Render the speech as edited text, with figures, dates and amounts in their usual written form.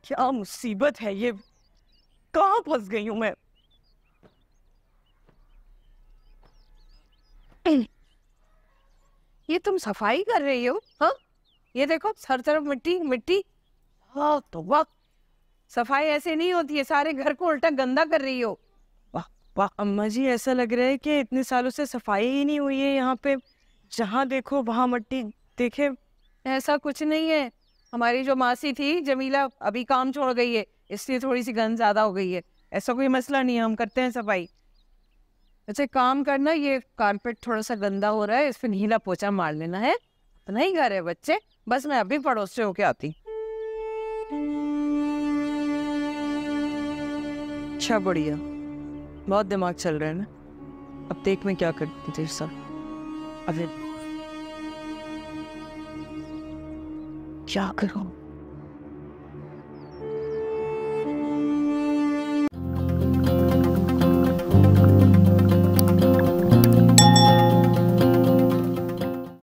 क्या मुसीबत है ये, कहाँ फंस गई हूँ मैं। ये तुम सफाई कर रही हो? हाँ, ये देखो हर तरफ मिट्टी मिट्टी। हाँ तो वाह, सफाई ऐसे नहीं होती है, सारे घर को उल्टा गंदा कर रही हो। वाह वाह अम्मा जी, ऐसा लग रहा है कि इतने सालों से सफाई ही नहीं हुई है यहाँ पे। जहाँ देखो वहाँ मट्टी। देखे, ऐसा कुछ नहीं है, हमारी जो मासी थी जमीला अभी काम छोड़ गई है, इसलिए थोड़ी सी गंद ज्यादा हो गई है। ऐसा कोई मसला नहीं है, हम करते हैं सफाई। अच्छा काम करना, ये कारपेट थोड़ा सा गंदा हो रहा है, इस पे नीला पोछा मार लेना है। इतना ही घर है बच्चे, बस मैं अभी पड़ोस से होके आती। अच्छा बढ़िया, बहुत दिमाग चल रहा है ना। अब देख मैं क्या करती तेरे साथ। अबे क्या करूं।